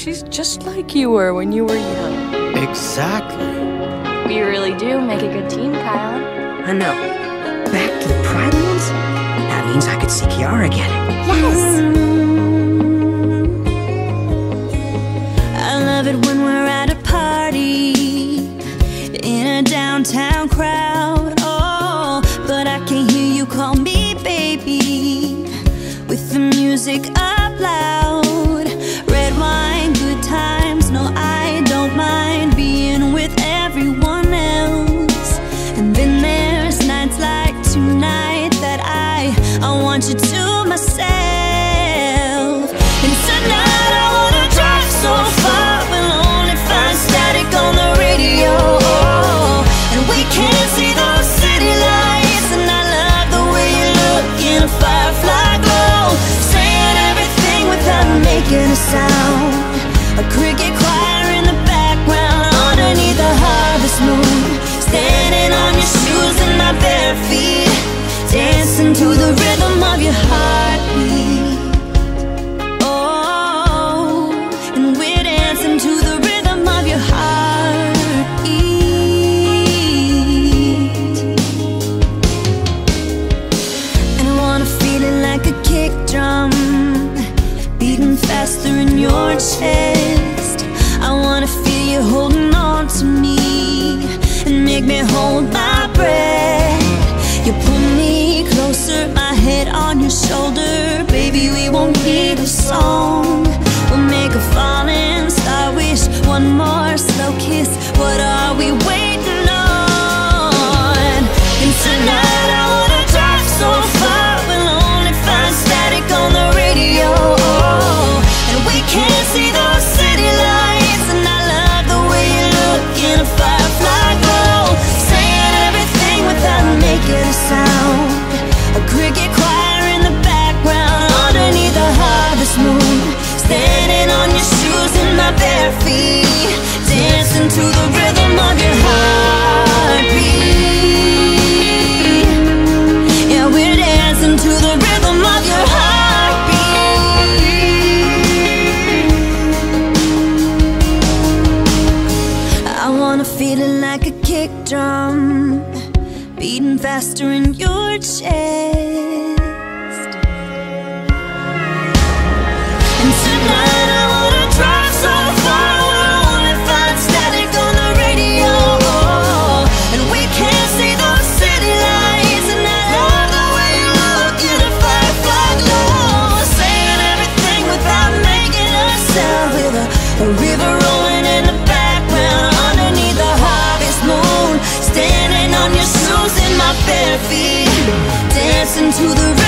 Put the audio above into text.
she's just like you were when you were young. Exactly. We really do make a good team, Kyle. I know. Back to the Pride Lands? That means I could see Kiara again. Yes! I love it when we're at a party in a downtown crowd. Oh, but I can hear you call me baby with the music up loud. Red wine, good times. No, I don't mind being with everyone else. And then there's nights like tonight that I want you to myself. And tonight I wanna drive so far, we'll only find static on the radio. And we can't see those city lights, and I love the way you look in a firefly glow, saying everything without making a sound. A cricket choir in the background underneath the harvest moon, standing on your shoes and my bare feet, dancing to the rhythm of your heartbeat. Oh, and we're dancing to the rhythm of your heartbeat. And I wanna feel it like a kick drum, beating faster in your chest. I wanna feel you holding on to me and make me hold my breath. You pull me closer, my head on your shoulder. Baby, we won't need a song. We'll make a falling star wish, one more slow kiss. What are we waiting on? And tonight I wanna drive so far, we'll only find static on the radio. And we can't see those city lights, and I love the way you look in a firefly glow, saying everything without making a sound. A cricket choir in the background underneath the harvest moon, standing on your shoes and my bare feet, dancing to the rhythm of your heartbeat. Yeah, we're dancing to the rhythm of your heartbeat. I wanna feel it like a kick drum, beating faster in your chest. And tonight I wanna drive so far, we'll only find static on the radio. And we can't see those city lights, and I love the way you look in a firefly glow, saying everything without making a sound. With a river rolling in the background underneath the harvest moon, standing on your shoes in my bare feet, dancing to the